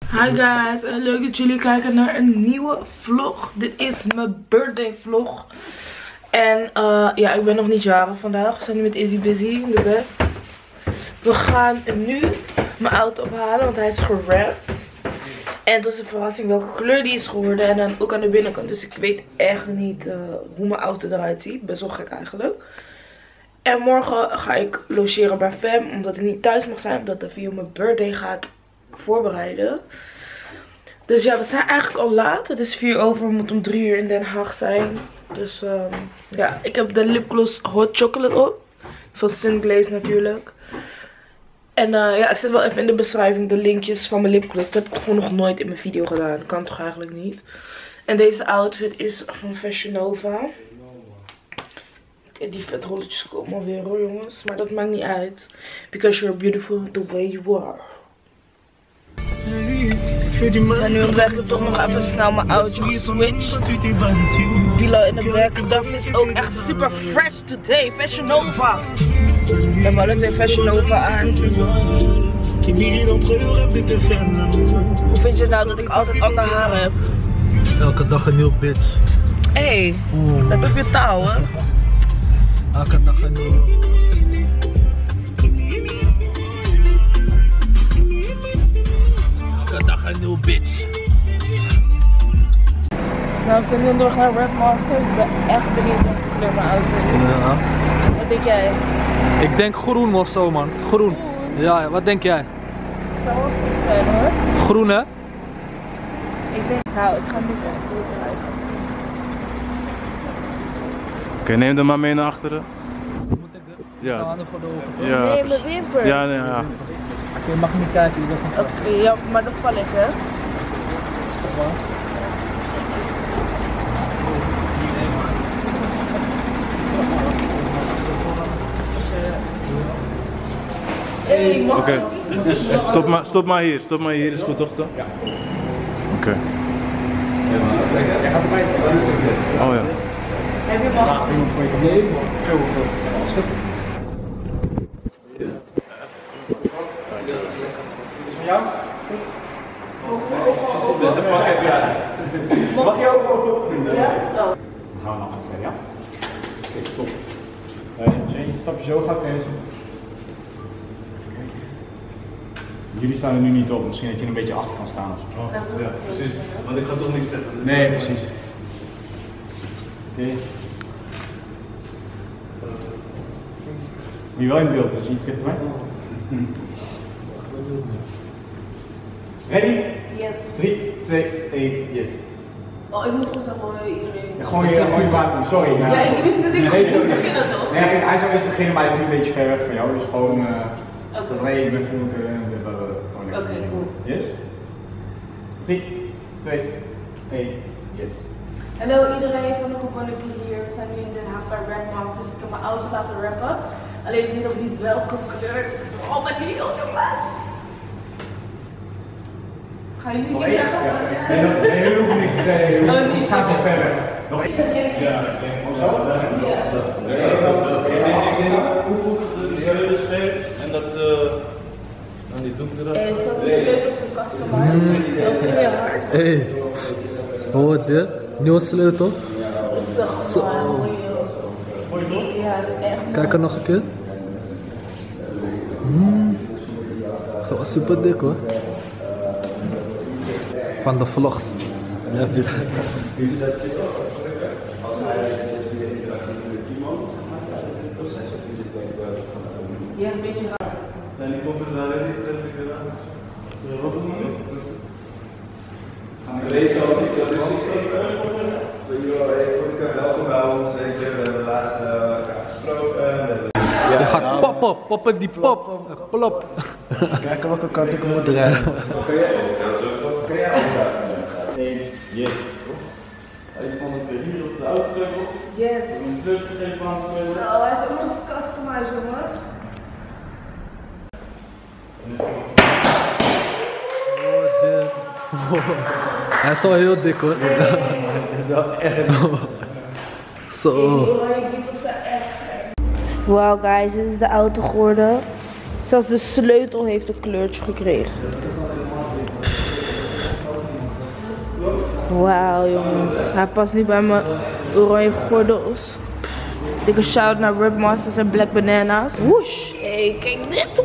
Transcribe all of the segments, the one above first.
Hi guys, en leuk dat jullie kijken naar een nieuwe vlog. Dit is mijn birthday vlog. En ja, ik ben nog niet jarig vandaag. We zijn nu met Izzy busy in de bed. We gaan nu mijn auto ophalen, want hij is gerapt. En het was een verrassing welke kleur die is geworden. En dan ook aan de binnenkant. Dus ik weet echt niet hoe mijn auto eruit ziet. Best wel gek eigenlijk. En morgen ga ik logeren bij Fem. Omdat ik niet thuis mag zijn. Omdat de video mijn birthday gaat voorbereiden. Dus ja, we zijn eigenlijk al laat. Het is 4 over. We moeten om 3 uur in Den Haag zijn. Dus ja, ik heb de lipgloss hot chocolate op. Van Sunglaze natuurlijk. En ja, ik zet wel even in de beschrijving de linkjes van mijn lipgloss. Dat heb ik gewoon nog nooit in mijn video gedaan. Kan toch eigenlijk niet. En deze outfit is van Fashion Nova. Die vetrolletjes komen alweer hoor jongens. Maar dat maakt niet uit. Because you're beautiful the way you are. We zijn nu op weg. Ik heb toch nog even snel mijn auto geswitcht. Pilo in de back. Duff is ook echt super fresh today. Fashion Nova. We hebben alle twee Fashion Nova aan. Hoe vind je nou dat ik altijd ander haar heb? Elke dag een nieuw bitch. Hé, let op je taal hè. Elke dag een nieuw. Elke dag een nieuw bitch. Nou, we zijn nu door naar Red Masters. Ik ben echt benieuwd welke kleur mijn auto is. Ja. Wat denk jij? Ik denk groen of zo man. Groen. Ja, wat denk jij? Zou wel goed zijn hoor. Groen hè? Ik denk, nou, ik ga nu kijken hoe het eruit gaat zien. Oké, neem hem maar mee naar achteren. Ja. Voor de ogen, toch? Ja, Nee, precies. mijn wimper. Ja, nee, ja. Oké, je mag niet kijken, je bent van Oké, ja, maar dat val ik hè. Hey, man. Oké. Stop maar hier, is goed toch? Ja. Oké. Oh ja. Heb je hem al gezien? Mag je ook doen? Ja? Oh. We gaan naar achteren, ja? Oké, top. Als je een stapje zo gaat, kun je zien. Jullie staan er nu niet op, misschien dat je een beetje achter kan staan of zo. Oh, ja, precies. Want ik ga toch niks zeggen. Nee, precies. Oké. Moet je wel in beeld, dus iets dichterbij. Ready? Yes. 3, 2, 1, yes. Oh, ik moet gewoon zeggen hoor, iedereen. Ja, gewoon je water, sorry. Ja, ik wist dat ik nee, moest sorry. beginnen toch? Nee, hij zou eerst beginnen, maar hij is nu een beetje ver weg van jou, dus gewoon. Oké. Nee, ik ben vrolijk. Oké, cool. Yes? 3, 2, 1, yes. Hallo iedereen van de Koepanneke hier. We zijn nu in Den Haag bij Red Masters. Ik heb mijn auto laten rappen. Alleen ik weet nog niet welke kleur. Dus ik ben altijd heel jongens. Gaan jullie niet zeggen? Nee, jullie hoeven niks te zeggen. Oh, niet Ga zo verder. Nog één. Ja, ik denk gewoon zo. Ik denk hoe goed het de sleutels geeft en dat dan die doek eraf. En zat de sleutels in kasten maar. Heel heel hard. Hey, hoor dit? Nieuwe sleutel. Zo. Ja, is echt. Kijk er nog een keer. Zo super dik hoor. Van de vlogs. Ja, dus. Ja, een beetje raar. Zijn die koppen daar niet plastic eraan? Deze ook niet, dat is welkom bij ons. We hebben de laatste gesproken. Je gaat poppen die pop. Plop. Kijken welke kant ik moet draaien. Kan jij ook? Yes. Even van het hier op de autosleutels. Yes. Een kleurtje gegeven aan de Zo, hij is ook nog eens customized jongens. Oh, dit. Hij is wel heel dik hoor. Zo. Wauw guys, dit is de auto geworden. Zelfs de sleutel heeft een kleurtje gekregen. Wauw jongens, hij past niet bij mijn oranje gordels. Dikke shout naar Rip Masters en Black Bananas. Woesh, hey, kijk dit.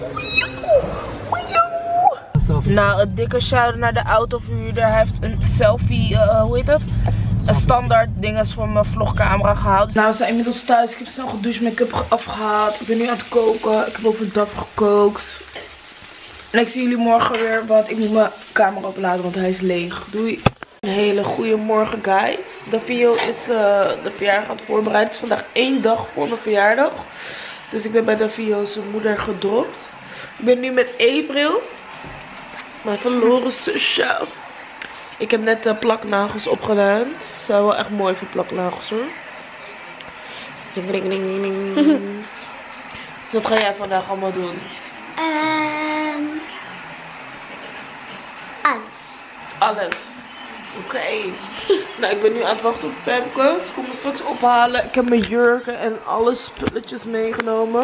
Nou, een dikke shout naar de autoverhuurder. Hij heeft een selfie, hoe heet het? Een standaard ding voor mijn vlogcamera gehaald. Nou, we zijn inmiddels thuis. Ik heb snel gedoucht, make-up afgehaald. Ik ben nu aan het koken. Ik heb overdag gekookt. En ik zie jullie morgen weer, want ik moet mijn camera opladen, want hij is leeg. Doei. Een hele goede morgen, guys. De video is de verjaardag aan het voorbereiden. Het is vandaag 1 dag voor mijn verjaardag. Dus ik ben bij de video's moeder gedropt. Ik ben nu met April. Mijn verloren zusje. Ik heb net de plaknagels opgedaan. Ze zijn wel echt mooi voor plaknagels hoor. Ding, ding, ding, ding. Dus wat ga jij vandaag allemaal doen? Alles. Oké. Nou, ik ben nu aan het wachten op Femke. Ze komt me straks ophalen. Ik heb mijn jurken en alle spulletjes meegenomen.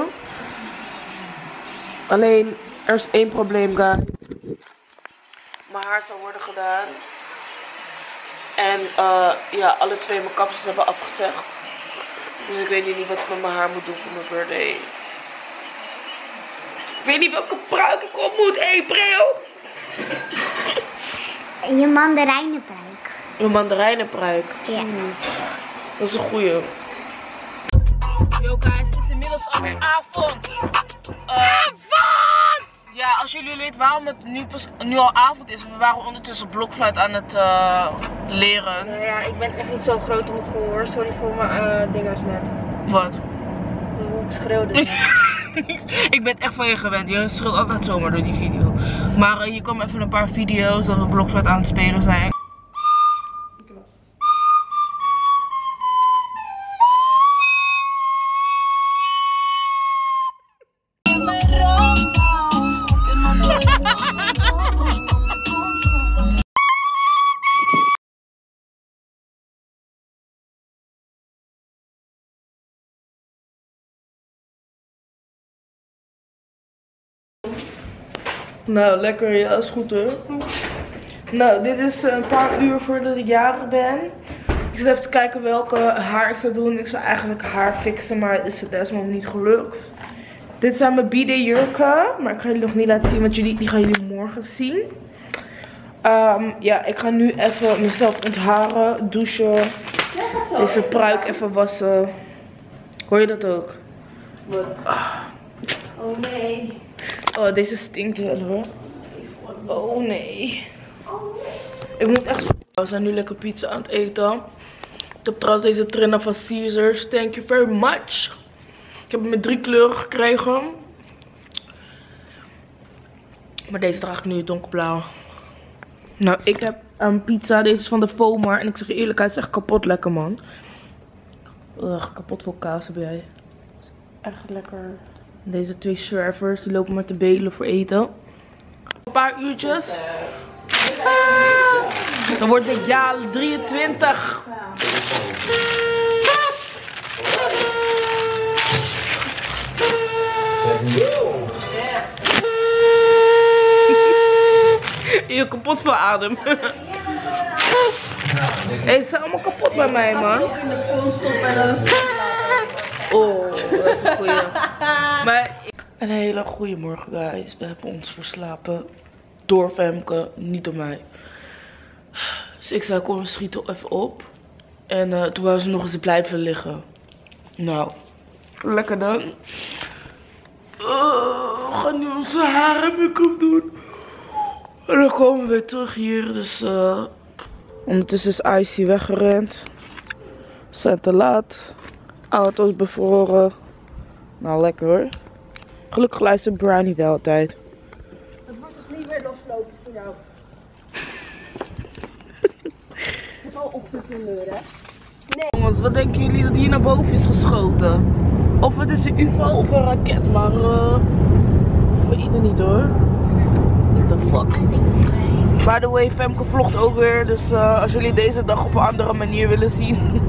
Alleen, er is één probleem, guys. Mijn haar zal worden gedaan. En ja, alle twee mijn kapsels hebben afgezegd. Dus ik weet niet wat ik met mijn haar moet doen voor mijn birthday. Ik weet niet welke pruik ik op moet, April. Je mandarijnenpruik. Een mandarijnenpruik. Ja. Dat is een goeie. Yo guys, het is inmiddels al avond. Avond! Ja, als jullie weten waarom het nu al avond is. We waren ondertussen blokfluit aan het leren. Nou ja, ik ben echt niet zo groot om het gehoor. Sorry voor mijn dingers net. Wat? Hoe ik schreeuwde. Ik ben echt van je gewend. Je schreeuwt altijd zomaar door die video. Maar hier komen even een paar video's dat we blokfluit aan het spelen zijn. Nou, lekker. Ja, is goed hoor. Nou, dit is een paar uur voordat ik jarig ben. Ik zit even te kijken welke haar ik zou doen. Ik zou eigenlijk haar fixen, maar het is het desnoods niet gelukt. Dit zijn mijn b-day jurken. Maar ik ga jullie nog niet laten zien, want die gaan jullie morgen zien. Ja, ik ga nu even mezelf ontharen, douchen. Deze pruik even wassen. Hoor je dat ook? Wat? Oh nee. Oh, deze stinkt wel hoor. Oh nee. Ik moet echt... We zijn nu lekker pizza aan het eten. Ik heb trouwens deze trainer van Caesars. Thank you very much. Ik heb hem met 3 kleuren gekregen. Maar deze draag ik nu donkerblauw. Nou, ik heb een pizza. Deze is van de Fomar. En ik zeg je eerlijk, hij is echt kapot lekker man. Ugh, kapot veel kaas heb jij. Echt lekker. Deze 2 zwervers, die lopen maar te bedelen voor eten. Een paar uurtjes. Dan word ik ja 23. Je kapot van adem. Hey, ze zijn allemaal kapot bij mij, man. Ook in de kon stoppen en dan Oh, dat is een goeie. Maar een hele goede morgen, guys. We hebben ons verslapen door Femke, niet door mij. Dus ik zei, kom, we schieten even op. En toen wou ze nog eens blijven liggen. Nou, lekker dan. We gaan nu onze haar en make-up doen. En dan komen we weer terug hier. Dus ondertussen is Icy weggerend. We zijn te laat. Auto's bevroren. Nou, lekker hoor. Gelukkig luistert Brownie wel altijd. Het wordt dus niet weer loslopen voor jou. Ik heb al op de kleur, hè? Jongens, wat denken jullie dat hier naar boven is geschoten? Of het is een UFO of een raket, maar ik weet het niet hoor. What the fuck? By the way, Femke vlogt ook weer, dus als jullie deze dag op een andere manier willen zien.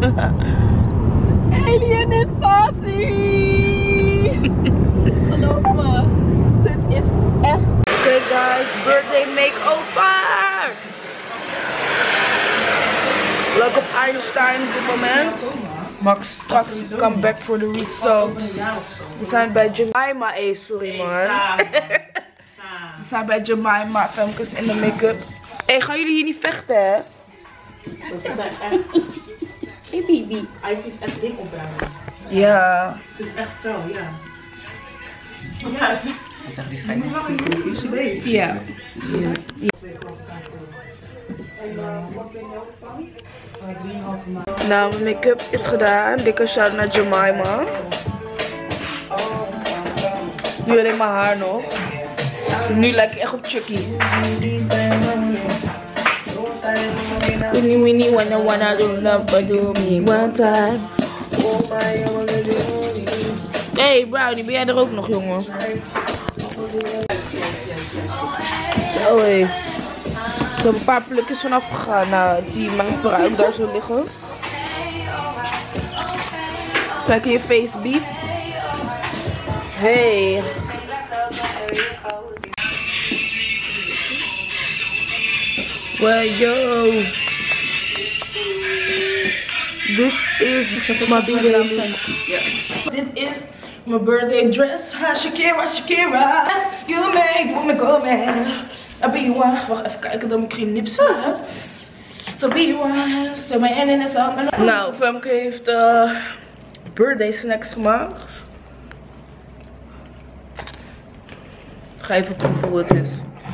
Alien invasie! Geloof me, dit is echt... Oké guys, birthday makeover! Einstein op dit moment. Max straks come back for the results. We zijn bij Jemima. Sorry man. We zijn bij Jemima. Femkes in de make-up. Gaan jullie hier niet vechten hè? Ze zijn echt... Hey baby. Ice is echt dik opruimen. Ja. Ze is echt fel, ja. Ja, ze... Ja. Nou, mijn make-up is gedaan. Dikke shout naar Jemima. Nu alleen mijn haar nog. Nu lijk ik echt op Chucky. Winnie wanna do love do me one time. Hey Brownie, ben jij er ook nog jongen? Zo hé. Zo heb een paar plukjes vanaf gegaan. Nou, zie je mijn bruik daar zo liggen. Kijk in je face beat. Hey. Well yo. This is my birthday. Dit is mijn birthday dress. Shakira, Shakira. You make me go mad. I'll be one. Wacht even kijken dat ik geen lipstick heb. So be one. So my end is on. Nou, Femke heeft birthday snacks gemaakt. Ga even proeven hoe het is.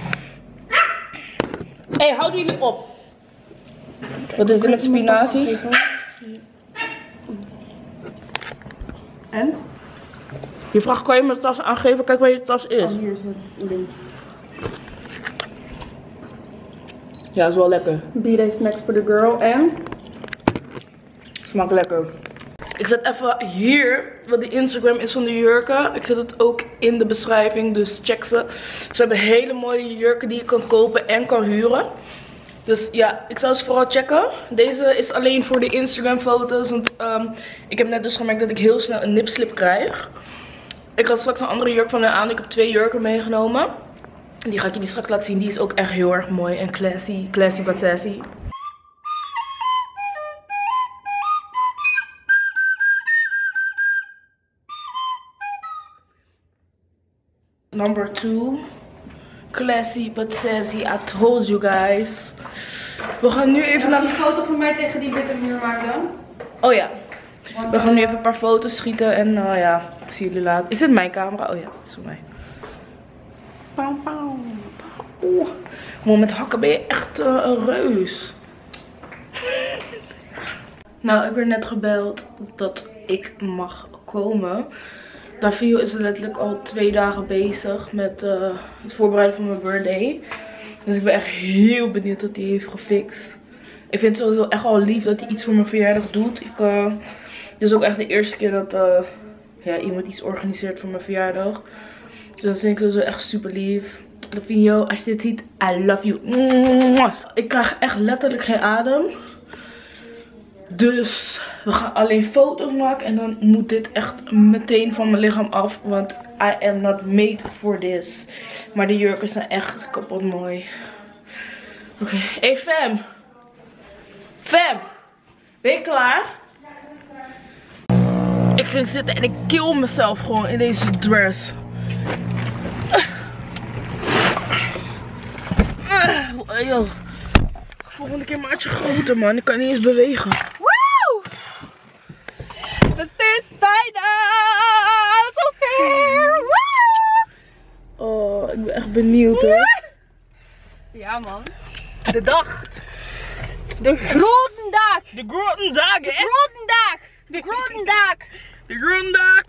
Hey, houden jullie op. Wat is dit met spinazie? En? Je vraagt, kan je mijn tas aangeven? Kijk waar je tas is. Hier is het link. Ja, is wel lekker. B-day snacks for the girl en? Smaakt lekker. Ik zet even hier wat de Instagram is van de jurken. Ik zet het ook in de beschrijving, dus check ze. Ze hebben hele mooie jurken die je kan kopen en kan huren. Dus ja, ik zou ze vooral checken. Deze is alleen voor de Instagram foto's. Want ik heb net dus gemerkt dat ik heel snel een nipslip krijg. Ik had straks een andere jurk van hen aan. Ik heb 2 jurken meegenomen. Die ga ik jullie straks laten zien. Die is ook echt heel erg mooi en classy. Classy but sassy. Number 2. Classy but sassy. I told you guys. We gaan nu even naar die foto van mij tegen die witte muur maken dan? Oh ja. We gaan nu even een paar foto's schieten en ja, ik zie jullie later. Is dit mijn camera? Oh ja, dat is voor mij. Pauw, pauw, pauw. Maar met hakken ben je echt een reus. Nou, ik werd net gebeld dat ik mag komen. Davio is letterlijk al 2 dagen bezig met het voorbereiden van mijn birthday. Dus ik ben echt heel benieuwd wat hij heeft gefixt. Ik vind het sowieso echt wel lief dat hij iets voor mijn verjaardag doet. Dit is ook echt de eerste keer dat ja, iemand iets organiseert voor mijn verjaardag. Dus dat vind ik sowieso echt super lief. Davio, als je dit ziet, I love you. Ik krijg echt letterlijk geen adem. Dus we gaan alleen foto's maken en dan moet dit echt meteen van mijn lichaam af. Want I am not made for this. Maar de jurken zijn echt kapot mooi. Oké, hey Fem. Fem, ben je klaar? Ik ging zitten en ik kill mezelf gewoon in deze dress. Joh. Volgende keer maatje groter man, ik kan niet eens bewegen. Woe! Het is bijna zover! Oh, ik ben echt benieuwd hoor. Ja man. De dag. De grote dag. De grote dag, hè? De grote dag. De grote dag. De grote dag.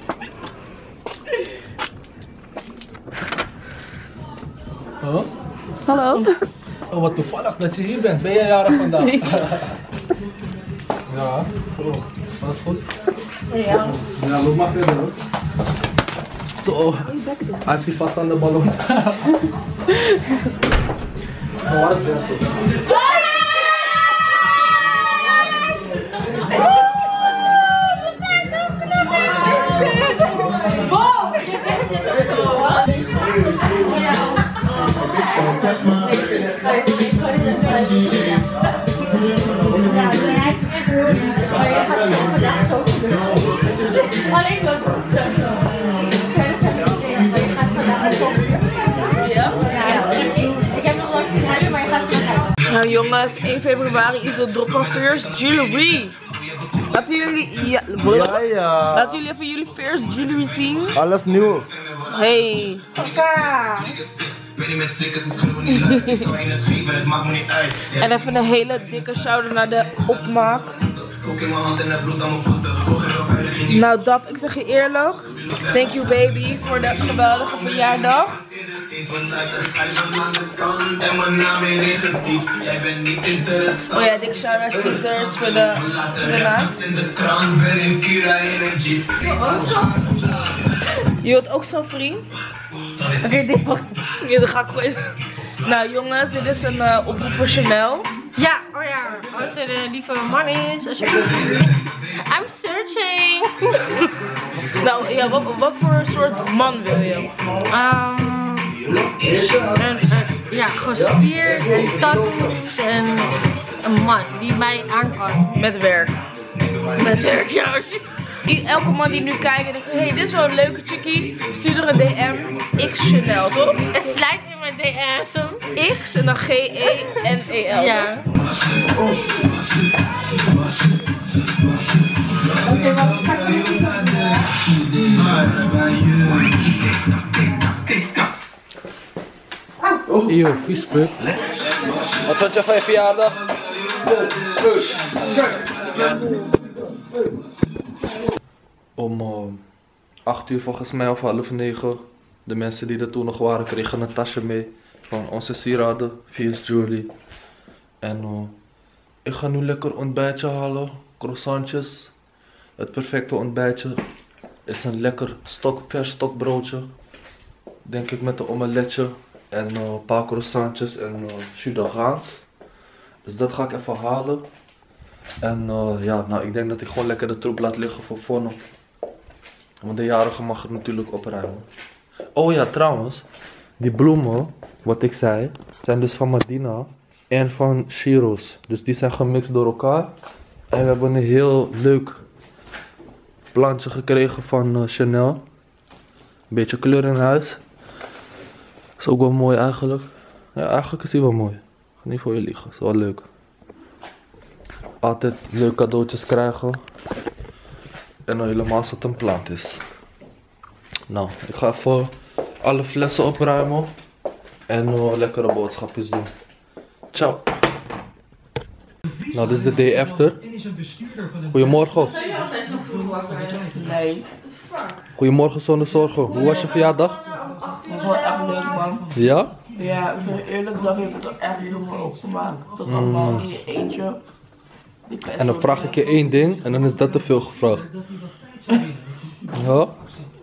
Oh? Hallo. Oh, wat toevallig dat je hier bent. Ben jij jarig vandaag? Ja, zo. Alles goed? Ja. Ja, loop maar verder hoor. Zo. Hij zit vast aan de ballon. Oh, wat is dit? Touch my zal ik ook zeggen. Je gaat vandaag ook. Ja? Ik heb nog nooit zien huilen, maar je gaat vandaag uit. Nou jongens, 1 februari is de drop van First Jewelry. Laten jullie, laten jullie even jullie First Jewelry zien. Alles nieuw. Hey. En even een hele dikke shout-out naar de opmaak. Nou Dap, ik zeg je eerlijk. Thank you baby voor de geweldige verjaardag. Oh ja, dikke shout-out naar Caesars voor de naast. Je wilt ook zo'n vriend? Oké, dit mag. Ja, dan ga ik gewoon. Nou jongens, dit is een oproep voor Chanel. Ja, oh ja. Als er een lieve man is, als je... I'm searching. Nou ja, wat voor soort man wil je? Ja, gespierd en tattoos en een man die mij aan kan. Met werk. Met werk, ja. Elke man die nu kijkt en denkt, hey, dit is wel een leuke chickie, stuur er een DM, X Chanel, toch? En sluit in mijn DM. X en dan G-E-N-E-L. Ja. Yo, vies puk. Wat vond je van je verjaardag? Om 8 uur volgens mij of 8:30. De mensen die er toen nog waren kregen een tasje mee van onze sieraden, First Jewelry. En ik ga nu lekker ontbijtje halen, croissantjes. Het perfecte ontbijtje is een lekker vers stokbroodje. Denk ik met een omeletje en een paar croissantjes en jus de gaans. Dus dat ga ik even halen. En ja, nou ik denk dat ik gewoon lekker de troep laat liggen voor Vonno. Want de jarige mag het natuurlijk opruimen. Oh ja, trouwens, die bloemen, wat ik zei, zijn dus van Madina en van Shiro's. Dus die zijn gemixt door elkaar. En we hebben een heel leuk plantje gekregen van Chanel. Een beetje kleur in huis. Is ook wel mooi eigenlijk. Ja, eigenlijk is die wel mooi. Ik ga niet voor je liegen, is wel leuk. Altijd leuke cadeautjes krijgen. En dan helemaal als het een plant is. Nou, ik ga even alle flessen opruimen. En lekkere boodschapjes doen. Ciao. Nou, dit is de day after. Goedemorgen. Zou je altijd zo vroeg wakker? Nee. Goedemorgen zonder zorgen. Hoe was je verjaardag? Dat is wel echt leuk man. Ja? Ja, ik vind het eerlijk dat je het er echt heel veel opgemaakt. Dat allemaal in je eentje. En dan vraag ik je één ding en dan is dat te veel gevraagd. Ja?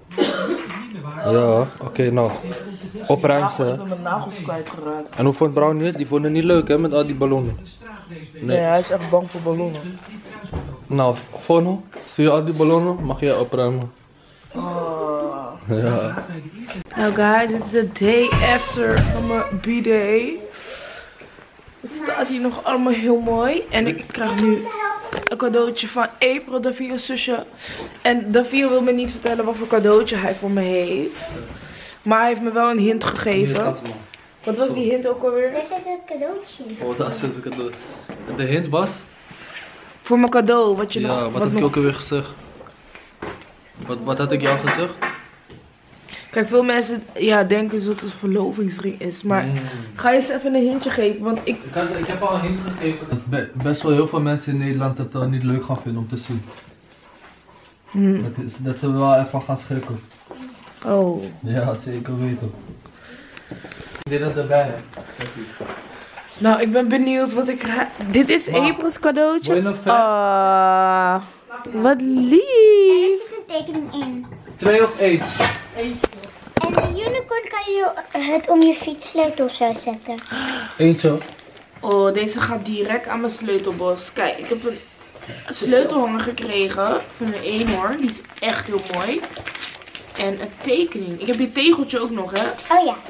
Ja, oké, nou. Opruim ze. Ik ben mijn nagels kwijtgeraakt. En hoe vond Brownie het? Die vond het niet leuk hè, met al die ballonnen. Nee, hij is echt bang voor ballonnen. Nou, Vonno, zie je al die ballonnen? Mag jij opruimen? Oh. Ja. Nou guys, het is de day after van mijn b-day. Het staat hier nog allemaal heel mooi. En ik krijg nu een cadeautje van April, Davio's zusje. En Davio wil me niet vertellen wat voor cadeautje hij voor me heeft. Maar hij heeft me wel een hint gegeven. Wat was die hint ook alweer? Daar zit een cadeautje. Oh, daar zit een cadeau. De hint was? Voor mijn cadeau, wat je nog... Ja, wat heb ik ook alweer gezegd? Wat had ik jou gezegd? Kijk, veel mensen denken dat het een verlovingsring is. Maar ga je eens even een hintje geven, want ik heb al een hint gegeven. Best wel heel veel mensen in Nederland het niet leuk gaan vinden om te zien. Dat ze wel even gaan schrikken. Oh. Ja, zeker weten. Dit dat erbij hè. Nou, ik ben benieuwd wat ik krijg. Dit is April's cadeautje. Wil je nog ver? Wat Er lief. zit een tekening in. 2 of 1? En de unicorn kan je het om je fietssleutel zo zetten. Eentje. Oh, deze gaat direct aan mijn sleutelbos. Kijk, ik heb een sleutelhanger gekregen van een eenhoorn. Die is echt heel mooi. En een tekening. Ik heb die tegeltje ook nog, hè. Oh ja.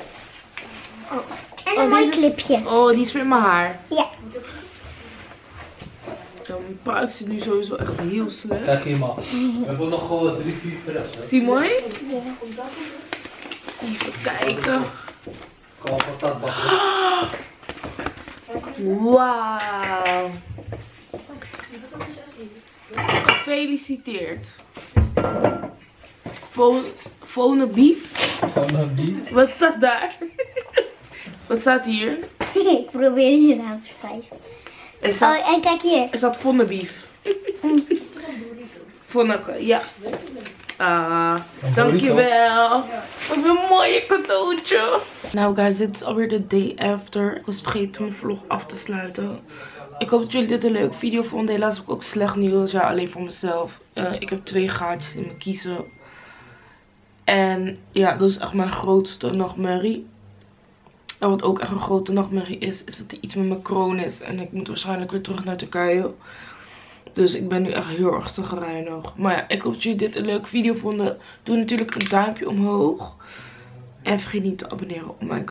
En een mooi deze clipje. Oh, die is weer in mijn haar. Ja. Zo, mijn pruik zit nu sowieso echt heel slecht. Kijk hier man. We hebben nog gewoon 3, 4 preps. Zie je mooi? Even kijken. Gewoon patat bakken. Wauw. Gefeliciteerd. Volgende bief. Gewoon een bief. Wat staat daar? Wat staat hier? Ik probeer je naam te schrijven. Er staat, Oh, en kijk hier. er staat vonnebief. Vonneke, ja. Ah, dankjewel. Wat een mooie cadeautje. Nou guys, dit is alweer de day after. Ik was vergeten mijn vlog af te sluiten. Ik hoop dat jullie dit een leuke video vonden. Helaas heb ik ook slecht nieuws. Ja, alleen voor mezelf. Ik heb 2 gaatjes in mijn kiezen. En ja, dat is echt mijn grootste nachtmerrie. En wat ook echt een grote nachtmerrie is dat er iets met mijn kroon is. En ik moet waarschijnlijk weer terug naar Turkije. Dus ik ben nu echt heel erg chagrijnig. Maar ja, ik hoop dat jullie dit een leuke video vonden. Doe natuurlijk een duimpje omhoog. En vergeet niet te abonneren op mijn kanaal.